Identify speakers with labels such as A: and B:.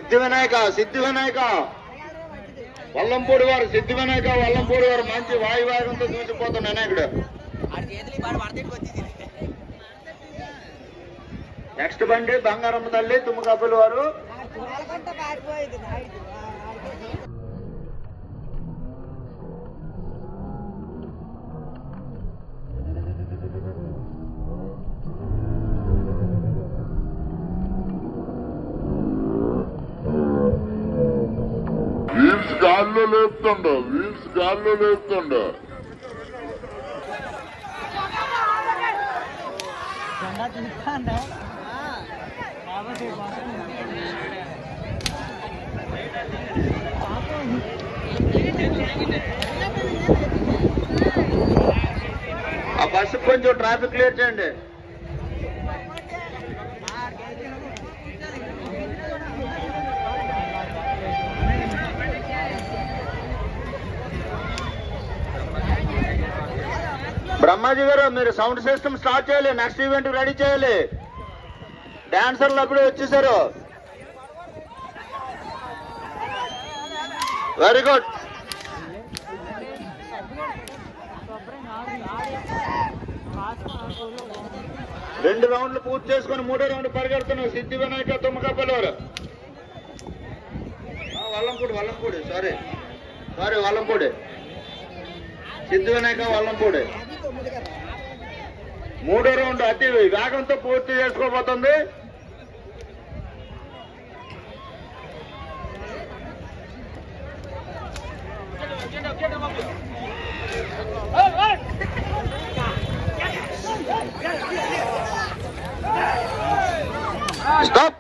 A: సిద్ధి వినాయక వల్లంపూడి వారు మంచి వాయువేగంతో దూసిపోతున్న వినాయకుడు. నెక్స్ట్ బండి బంగారమ్మ తల్లి తుమ్మకాపల్లి వారు.
B: వీల్స్ గాల్లో లేపుతుండ
A: ఆ బస్సు కొంచెం ట్రాఫిక్ క్లియర్ చేయండి. బ్రహ్మాజీ గారు మీరు సౌండ్ సిస్టమ్ స్టార్ట్ చేయాలి. నెక్స్ట్ ఈవెంట్ రెడీ చేయాలి. డాన్సర్లు అప్పుడే వచ్చేసారు. Very good. రెండు రౌండ్లు పూర్తి చేసుకుని మూడో రౌండ్ పరిగెడుతున్నారు సిద్ధి వినాయక తుమ్మకాపల్లి వారు. వల్లంపూడి సారీ వల్లంపూడి సిద్ధి వినాయక వల్లంపూడి. మూడో రౌండ్ అతి వేగంతో పూర్తి చేసుకోబోతుంది. స్టాప్.